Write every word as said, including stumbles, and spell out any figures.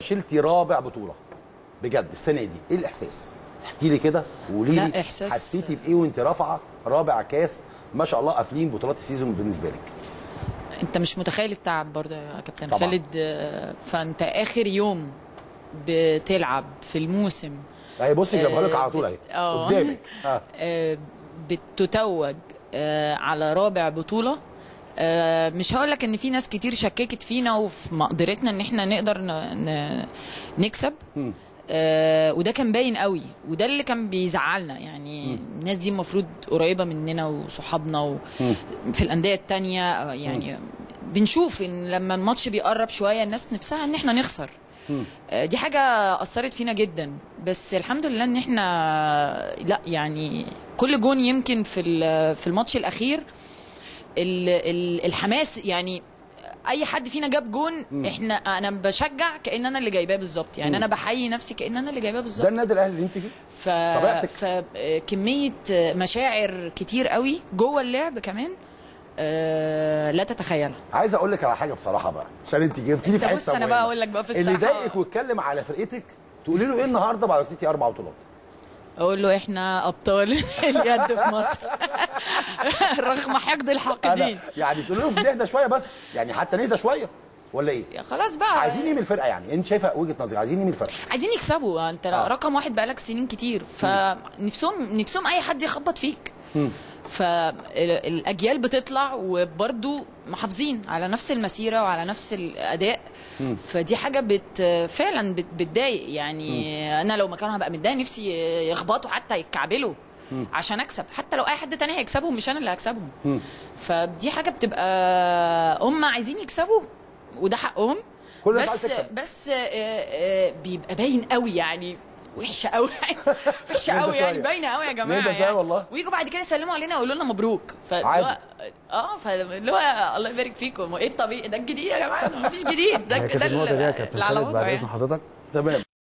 شلتي رابع بطوله بجد السنه دي، ايه الاحساس؟ احكي لي كده وقولي لي لا إحساس حسيتي بايه وانت رافعه رابع كاس ما شاء الله قافلين بطولات السيزون بالنسبه لك؟ انت مش متخيل التعب برضه يا كابتن طبعا. خالد. فانت اخر يوم بتلعب في الموسم، اهي بصي جايبها لك على طول اهي اه قدامك. آه، بتتوج آه، على رابع بطوله. آه، مش هقول لك ان في ناس كتير شككت فينا وفي مقدرتنا ان احنا نقدر ن... ن... نكسب. م. آه، وده كان باين قوي، وده اللي كان بيزعلنا. يعني م. الناس دي المفروض قريبه مننا وصحابنا و... في الانديه التانيه. يعني م. بنشوف ان لما الماتش بيقرب شويه الناس نفسها ان احنا نخسر. آه، دي حاجه اثرت فينا جدا، بس الحمد لله ان احنا لا يعني كل جون يمكن في في الماتش الاخير الحماس. يعني اي حد فينا جاب جون م. احنا انا بشجع كأن انا اللي جايباه بالظبط. يعني م. انا بحيي نفسي كأن انا اللي جايباه بالظبط. ده النادي الاهلي اللي انت فيه. ف... فكميه مشاعر كتير قوي جوه اللعب كمان أه لا تتخيلها. عايز اقول لك على حاجه بصراحه بقى، عشان انت جبتي لي في حته. بص انا بقى اقول لك بقى في الصراحه، اللي ضايقك واتكلم على فرقتك تقولي له ايه النهارده بعد ما كسبتي اربع بطولات؟ اقول له احنا ابطال اليد في مصر رغم حقد الحاقدين. يعني تقول لهم نهدى شويه بس، يعني حتى نهدى شويه ولا ايه؟ يا خلاص بقى عايزين ايه من الفرقه؟ يعني انت شايفه وجهه نظرك عايزين ايه من الفرقه؟ عايزين يكسبوا. انت آه. رقم واحد بقالك سنين كتير، فنفسهم نفسهم اي حد يخبط فيك. م. فالاجيال بتطلع وبرده محافظين على نفس المسيره وعلى نفس الاداء. م. فدي حاجه بت فعلا بت بتضايق. يعني م. انا لو مكانهم هبقى متضايق، نفسي يخبطوا حتى يتكعبلوا م. عشان اكسب، حتى لو اي حد تاني هيكسبهم مش انا اللي هكسبهم. م. فدي حاجه بتبقى هم عايزين يكسبوا وده حقهم، بس بس بيبقى باين قوي. يعني وحشه قوي وحشه قوي يعني باينه قوي يا جماعه. يعني والله ويجوا بعد كده يسلموا علينا يقولوا لنا مبروك. فاللي اه فاللي هو الله يبارك فيكم. ايه الطبيعي ده الجديد يا جماعه؟ مفيش جديد. ده ده اللي على وضعه. تمام.